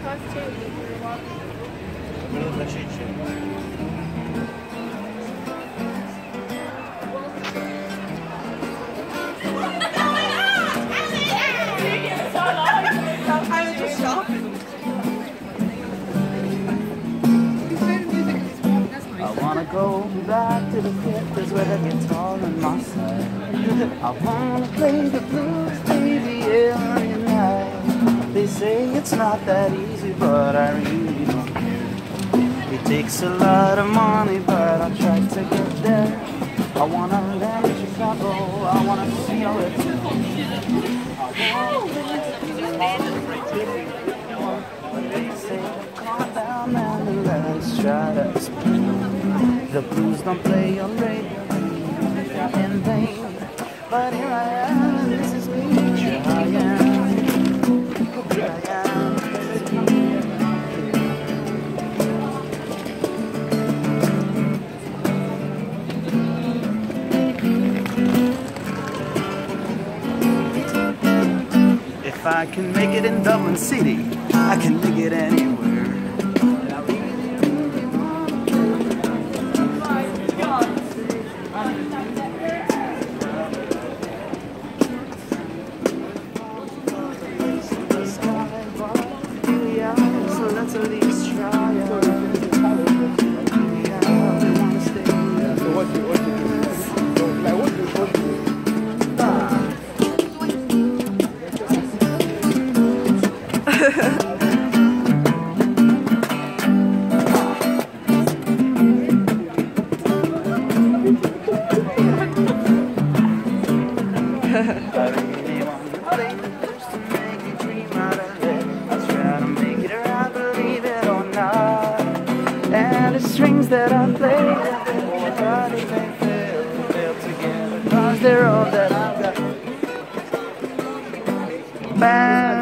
Go back to the pit where the guitar on my side. I wanna play the blues, baby, every night. They say it's not that easy, but I really don't care. It takes a lot of money, but I try to get there. I wanna land in Chicago, I wanna see how it feels. They say, calm down, man, and let's try to explain. The blues don't play on radio in vain, but here I am, this is me, here I am, here I am. If I can make it in Dublin City, I can make it anywhere. Let's at least try. Strings that I play, but they fail together, 'cause they're all that I've got. Bad